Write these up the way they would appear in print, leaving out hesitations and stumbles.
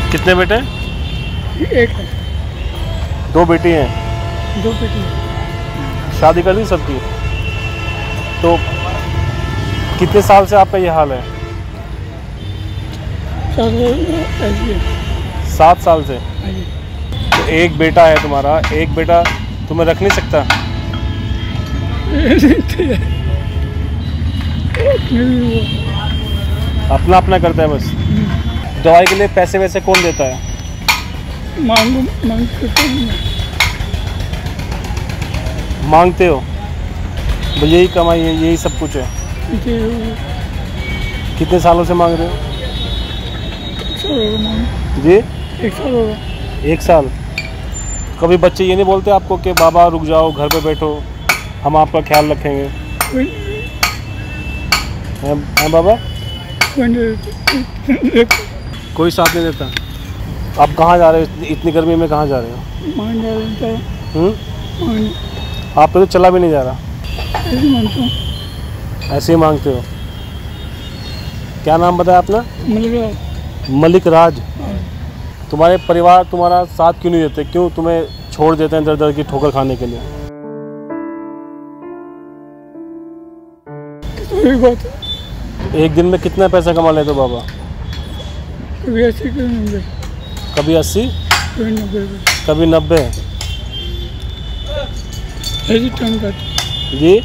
कितने बेटे? एक है। 2 बेटी हैं? 2 बेटी हैं। शादी कर दी सबकी? तो कितने साल से आपका ये हाल है? 7 साल से। तो एक बेटा है तुम्हारा, एक बेटा तुम्हें रख नहीं सकता? अपना अपना करता है बस। दवाई के लिए पैसे वैसे कौन देता है? मांगते हो? बस यही कमाई है, यही सब कुछ है? कितने सालों से मांग रहे हो? जी 1 साल होगा। 1 साल। कभी बच्चे ये नहीं बोलते आपको कि बाबा रुक जाओ, घर पे बैठो, हम आपका ख्याल रखेंगे? हैं बाबा? कोई साथ नहीं देता। आप कहाँ जा रहे हो इतनी गर्मी में? कहाँ जा रहे हो? आप पे तो चला भी नहीं जा रहा। ऐसे ही मांगते हो? क्या नाम बताया आपने? मलिक राज। तुम्हारे परिवार तुम्हारा साथ क्यों नहीं देते? क्यों तुम्हें छोड़ देते हैं दर दर की ठोकर खाने के लिए? एक दिन में कितना पैसा कमा लेते हो बाबा? कभी 80, कभी 80, कभी 90। जी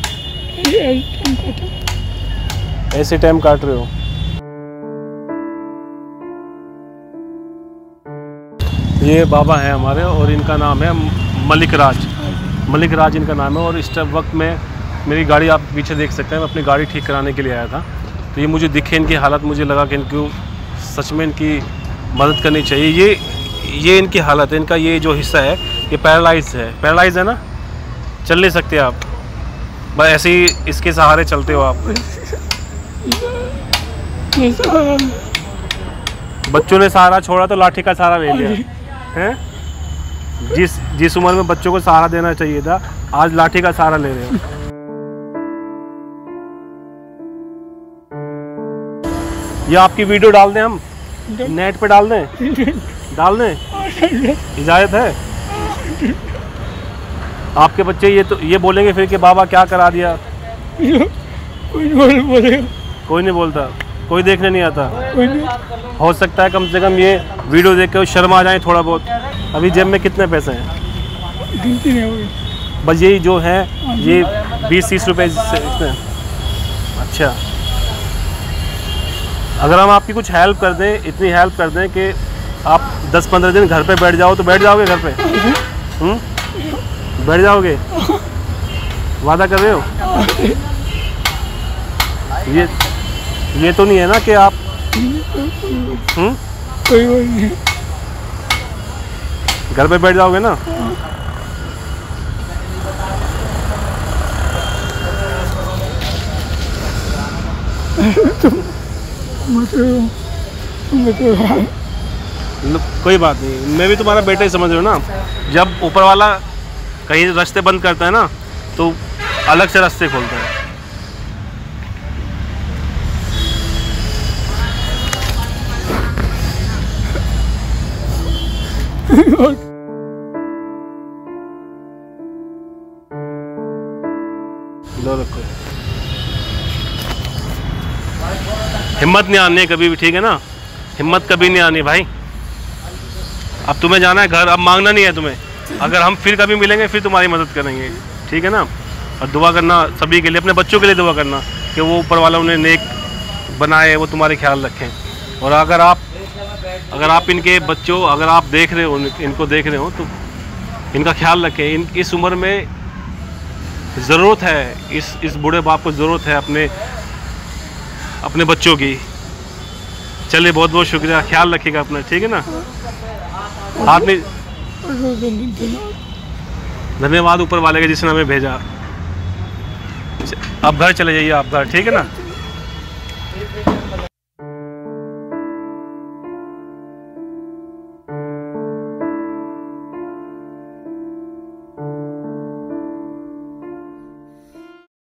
ऐसे टाइम काट रहे हो? ये बाबा हैं हमारे और इनका नाम है मलिक राज। मलिक राज इनका नाम है। और इस वक्त में मेरी गाड़ी आप पीछे देख सकते हैं, मैं अपनी गाड़ी ठीक कराने के लिए आया था। तो ये मुझे दिखे इनकी हालत, मुझे लगा कि इनको सच में इनकी मदद करनी चाहिए। ये इनकी हालत है, इनका ये जो हिस्सा है ये पैरालाइज है ना, चल नहीं सकते आप, बस ऐसे ही इसके सहारे चलते हो आप। बच्चों ने सहारा छोड़ा तो लाठी का सहारा ले लिया हैं? जिस उम्र में बच्चों को सहारा देना चाहिए था, आज लाठी का सहारा ले रहे हो। ये आपकी वीडियो डाल दें हम नेट पे? डाल दें? इजाज़त है? आपके बच्चे ये बोलेंगे फिर कि बाबा क्या करा दिया? कोई नहीं बोलता, कोई देखने नहीं आता। हो सकता है कम से कम ये वीडियो देख के शर्म आ जाए थोड़ा बहुत। अभी जेब में कितने पैसे हैं? गिनती नहीं होगी। बस यही जो है ये 20-30 रुपए इतने। अच्छा, अगर हम आपकी कुछ हेल्प कर दें, इतनी हेल्प कर दें कि आप 10-15 दिन घर पे बैठ जाओ, तो बैठ जाओगे घर पे? बैठ जाओगे? वादा कर रहे हो? ये तो नहीं है ना कि आप कोई नहीं, घर पे बैठ जाओगे ना? कोई बात नहीं, मैं भी तुम्हारा बेटा ही समझ रहा हूँ ना। जब ऊपर वाला कहीं रास्ते बंद करता है ना, तो अलग से रास्ते खोलता है। लो रखो। हिम्मत नहीं आनी है कभी भी, ठीक है ना? हिम्मत कभी नहीं आनी भाई। अब तुम्हें जाना है घर, अब मांगना नहीं है तुम्हें। अगर हम फिर कभी मिलेंगे फिर तुम्हारी मदद करेंगे, ठीक है ना? और दुआ करना सभी के लिए, अपने बच्चों के लिए दुआ करना कि वो ऊपर वाला उन्हें नेक बनाए, वो तुम्हारे ख्याल रखें। और अगर आप इनके बच्चों, अगर आप देख रहे हो, इनको देख रहे हो, तो इनका ख्याल रखें। इस उम्र में ज़रूरत है, इस बूढ़े बाप को ज़रूरत है अपने बच्चों की। चलिए, बहुत बहुत शुक्रिया, ख्याल रखिएगा अपना, ठीक है ना? हाथ में धन्यवाद ऊपर वाले के जिसने हमें भेजा। अब घर चले जाइए आप घर, ठीक है ना?